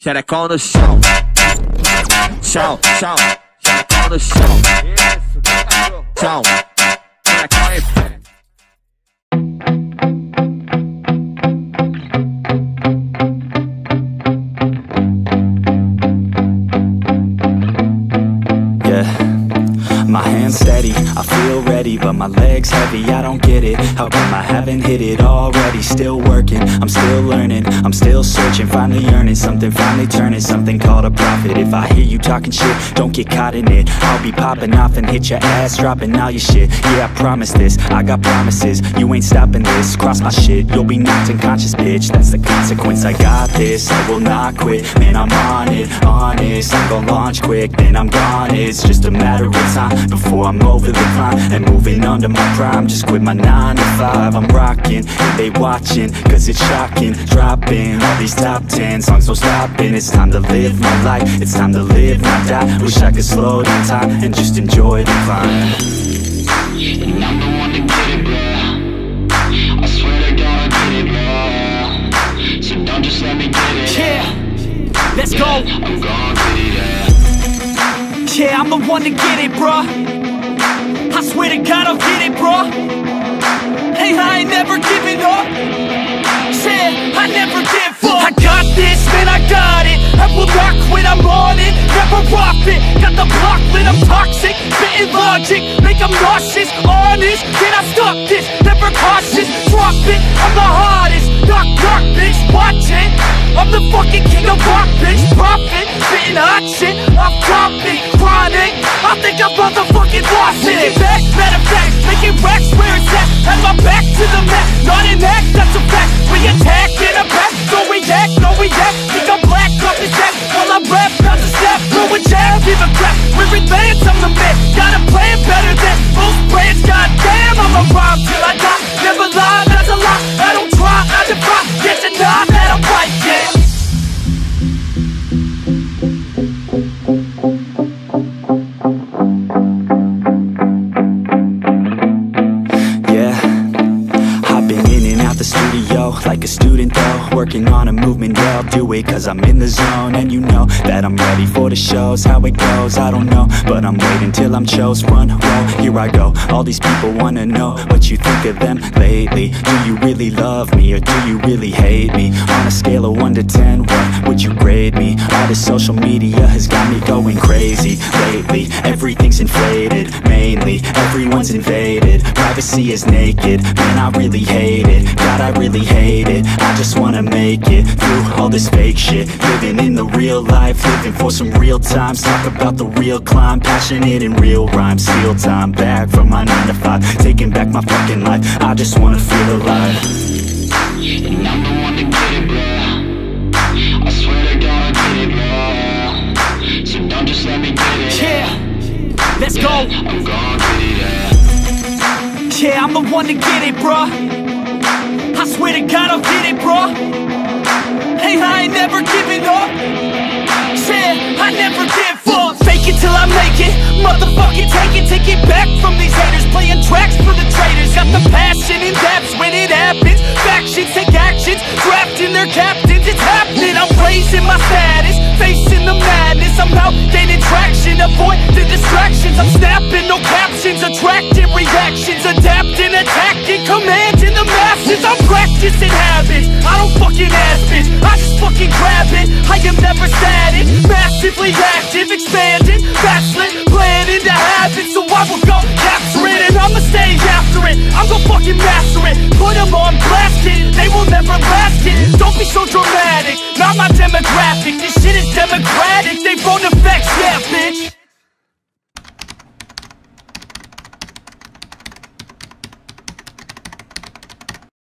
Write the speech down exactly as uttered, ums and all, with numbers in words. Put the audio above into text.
xerecão no chão, chão, chão, xerecão no chão, chão, xerecão em pé. My hands steady, I feel ready, but my legs heavy, I don't get it. How come I haven't hit it already? Still working, I'm still learning, I'm still searching, finally earning something, finally turning something called a profit. If I hear you talking shit, don't get caught in it. I'll be popping off and hit your ass, dropping all your shit. Yeah, I promise this, I got promises, you ain't stopping this. Cross my shit, you'll be knocked unconscious, bitch. That's the consequence, I got this, I will not quit. Man, I'm on it, honest, I'm gon' launch quick, then I'm gone. It's just a matter of time before I'm over the climb and moving under my prime. Just quit my nine to five, I'm rocking, and they watching, cause it's shocking. Dropping all these top ten songs, no stopping. It's time to live my life, it's time to live, not die. Wish I could slow down time and just enjoy the climb. And I'm the one to get it, bro. I swear to God I get it, bro. So don't just let me get it. Yeah, let's yeah, go. I'm gon' get it, yeah. Yeah, I'm the one to get it, bruh. I swear to God I'll get it, bruh. Hey, I ain't never giving up. Yeah, I never give up. I got this, man, I got it. I will not quit, I'm on it. Never rock it. Got the block lit, I'm toxic. Spitting logic, make them nauseous. Honest, can I stop this? Never cautious, drop it. I'm the hardest. Knock, knock, bitch, watch it. I'm the fucking king of rock, bitch. Profit, spitting hot shit. I'm topic, chronic. I think I'm motherfucking lost it. Making back, matter of fact, making racks where it's at. Have my back to the mat, not an act, that's a fact. We attack in a back, don't react, no react. Think I'm black, off his ass. While I rap, bounce a step, throw a jab, give a crap. We're advanced, I'm the man. Got a plan better than most brands. Goddamn, I'm a rhyme till I die. Never lie, that's a lie. I don't try, I defy. Get denied that I'm right, yeah. Like a student though, working on a movement, yeah, I'll do it cause I'm in the zone. And you know that I'm ready for the shows. How it goes, I don't know, but I'm waiting till I'm chose. Front row, here I go. All these people wanna know what you think of them lately. Do you really love me or do you really hate me? On a scale of one to ten, what would you grade me? All this social media has got me going crazy lately. Everything's inflated, mainly everyone's invaded. Privacy is naked, man, I really hate it. God, I really hate it. I just wanna make it through all this fake shit. Living in the real life, living for some real times. Talk about the real climb, passionate in real rhymes. Steal time back from my nine to five, taking back my fucking life. I just wanna feel alive. And I'm the one to get it, bro. I swear to God I get it, bro. So don't just let me get it. Yeah, let's yeah, go. I'm gon' get it, yeah. Yeah, I'm the one to get it, bruh. I swear to God I'll get it, bruh. Hey, I ain't never giving up. Yeah, I never give up. Fake it till I make it. Motherfucking take it, take it back from these haters. Playing tracks for the traitors. Got the passion in depths when it happens. Factions take actions, drafting their captains. It's happening, I'm raising my status, facing the madness. I'm out gaining traction, avoid the distractions. I'm snapping, no captions, attracting reactions. Adapting, attacking, commanding the masses. I'm practicing habits, I don't fucking ask bitch, I just fucking grab it. I am never static, massively active, expanding, backslid, planning to have it. So I will go capture it, and I'ma stay after it. I'm gonna fucking master it, put them on blast, kid. They will never last, kid. Don't be so dramatic, not my demographic. This shit is democratic, they vote to